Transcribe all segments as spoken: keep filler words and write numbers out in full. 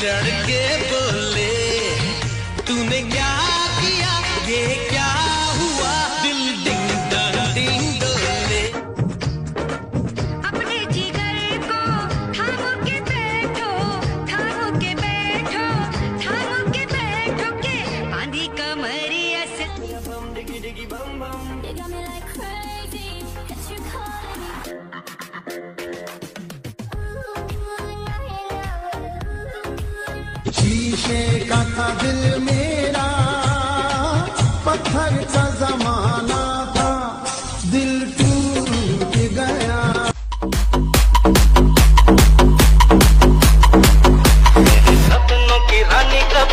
चढ़ के बोले तूने क्या किया, ये क्या हुआ, दिल डिंग डोल डिंग डोले। अपने जिगर को थामो के बैठो, थामो के बैठो, थामो के बैठो के बांधी कमरिया से। शीशे का था दिल मेरा, पत्थर का जमाना था, दिल टूट गया। मेरे सपनों की रानी कब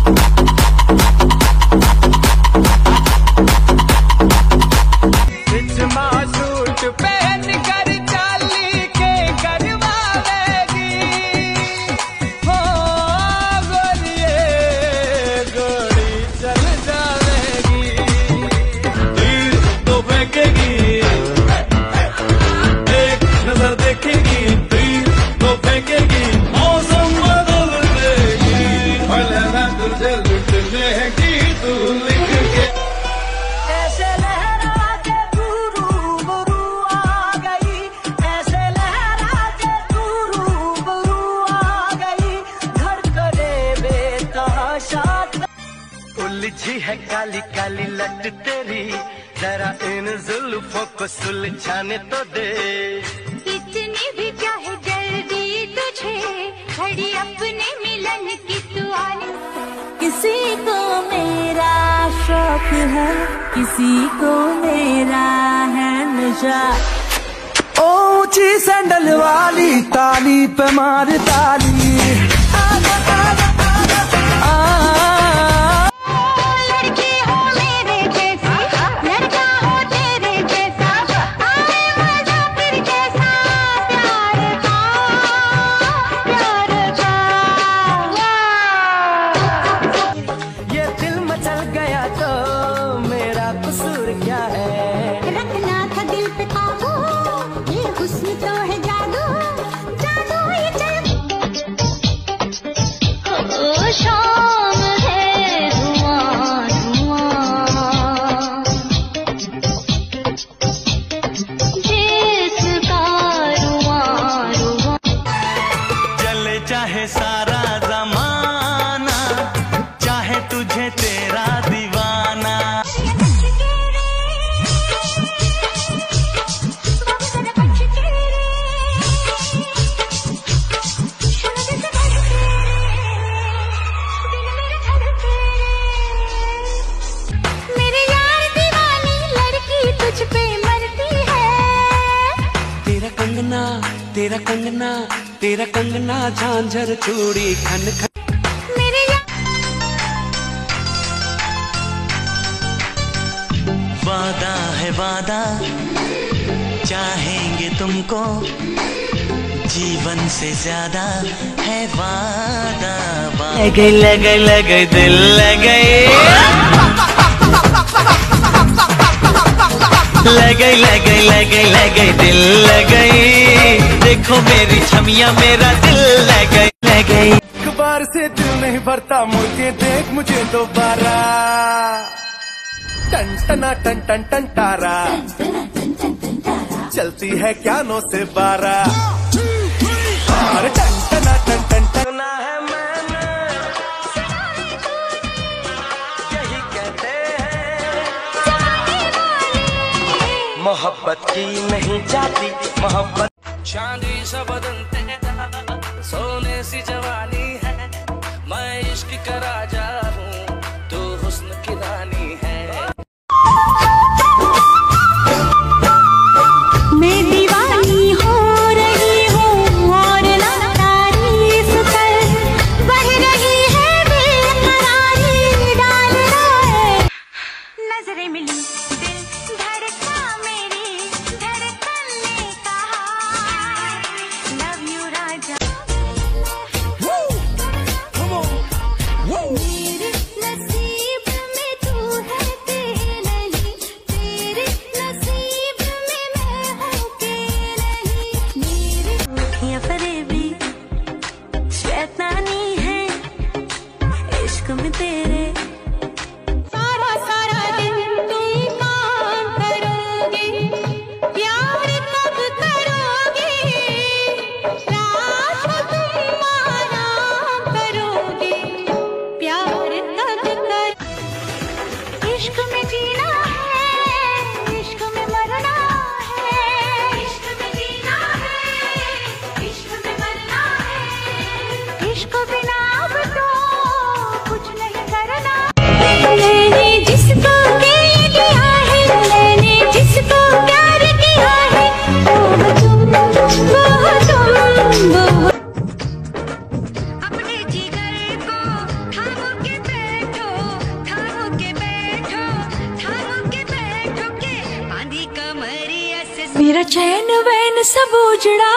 सूट पहन कर चाली के करवावेगी, हो गोरिये गोरी चल जावेगी, तीर तो फेंकेगी, एक नजर देखेगी, तीर तो फेंकेगी, मौसम बदल देगी, फलना तुझे लुट लेगी तू लिख के। ऐसे लहरा के तू रूबरू आ गई, ऐसे लहरा के तू रूबरू आ गई, धड़कने बेतहाशा। उलझी है काली काली लट तेरी, जरा इन जुल्फों को सुलझाने तो दे। इतनी भी क्या है जल्दी तुझे, घड़ी अपने मिलन की तू आने। किसी को मेरा शौक है, किसी को मेरा है नशा। ऊंची सैंडल वाली ताली पे मार ताली। लड़की हो मेरे जैसी, लड़का हो तेरे जैसा, आए मजा फिर कैसा प्यार का, प्यार का। ये दिल मचल गया तो मेरा कसूर क्या है, रखना था दिल पे काबू, ये हुस्न तो है जादू, जादू ये चल। ओ शाम है धुआं धुआं, जिसका रुआं रुआं। चले चाहे सारा जमाना, चाहे तुझे तेरा दीवाना। मेरे यार दीवानी लड़की तुझ पे मरती है। तेरा कंगना तेरा कंगना तेरा कंगना झांझर चूड़ी खन खन। मेरे यार वादा है वादा, चाहेंगे तुमको जीवन से ज्यादा है वादा। लगे लगे लगे दिल लगे, लगे लगे लगे लगे दिल लगे, देखो मेरी छमिया मेरा दिल लगे लगे। एक बार से दिल नहीं भरता, मुड़ के देख मुझे दोबारा, टन टना टन टन टन तारा, चलती है क्या नौ से बारह, अरे टन टना टन टन टन है मैंने, यही कहते हैं मोहब्बत की नहीं जाती मोहब्बत। चांदी सा बदन तेरा, सोने सी जवानी है, मैं इश्क का राजा हूँ, तू हुस्न की रानी है। मैं दीवानी हो रही हूँ और ना तारीफ कर, बह रही है बेकरारी डाल रहा है। नजरें मिली दिल धड़का, मेरी धड़कन ने कहा लव यू राजा। इश्क में तेरे। सारा सारा दिन तुम काम करोगे, प्यार कब करोगे, रात को तुम आराम करोगे, प्यार कब कर। इश्क में जीना है, इश्क में मरना है, इश्क में जीना है, इश्क में मरना है, इश्क बिना अब तो कुछ नहीं करना। मैंने जिसको दिल दिया है, मैंने जिसको प्यार किया है, वो तुम वो तुम वो। अपने जिगर को थामो के बैठो, थामो के बैठो, थामो के बैठो के बांधी कमरिया से। मेरा चैन वैन सब उजड़ा,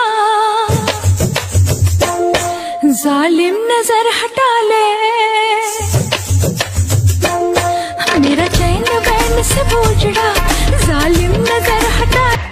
जालिम नजर हटा ले। मेरा चैन वैन सब उजड़ा, जालिम नजर हटा।